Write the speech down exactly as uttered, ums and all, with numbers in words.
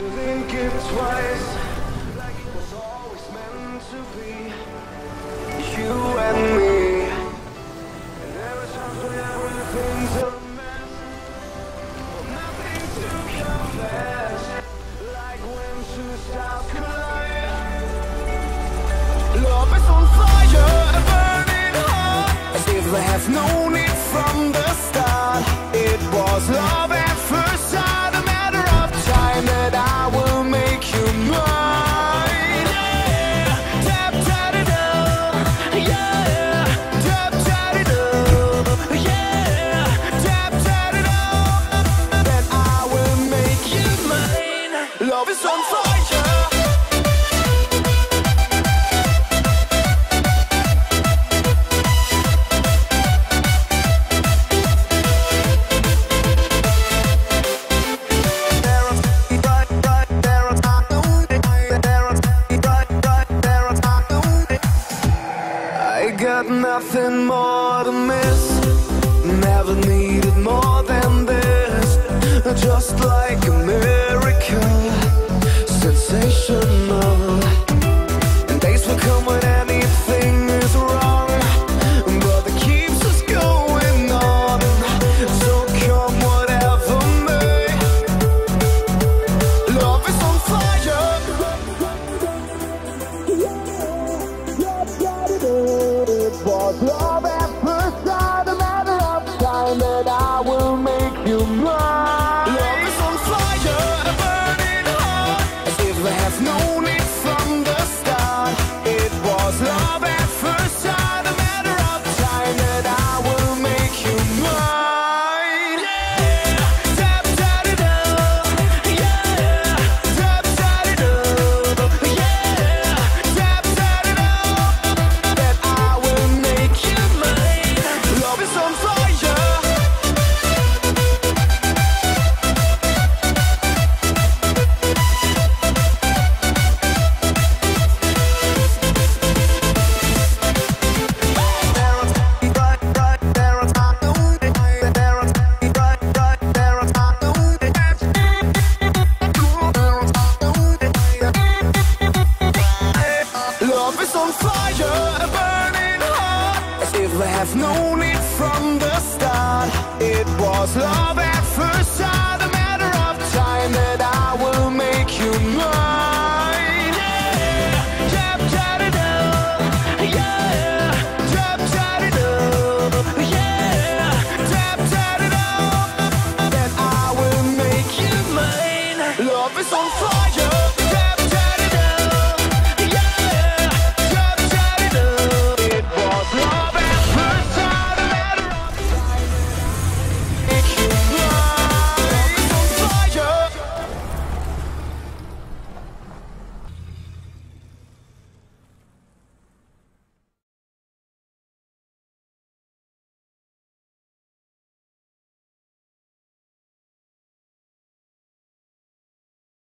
to think it twice, like it was always meant to be. You and me. And there are times when everything's a mess, but nothing to confess, like when two stars collide. Love is on fire, burning hot, as if I have known it from the start. It was love at first sight, a matter of time that I will make you mine. Yeah, tap tap it up. Yeah, tap tap it up. Yeah, tap tap it up. That I will make you mine. Love is on fire. Got nothing more to miss, never needed more than this. Just like a miracle, sensational. And days will come when anything is wrong, but it keeps us going on. So come whatever may, love is on fire. Was love at first sight, a matter of time that I will make you mine. Love is on fire, burning hot, as if I have known it from the start. It was love at first sight, a matter of time that I will make you mine. Yeah, tap tap it up. Yeah, tap tap it up. Yeah, tap tap it up. That I will make you mine. Love is on fire. Love is on fire, burning hot, as if I have known it from the start. It was love at first sight, a matter of time that I will make you mine. Yeah, tap tap it up. Yeah, tap tap it up. Yeah, tap tap it up. That I will make you mine. Love is on fire.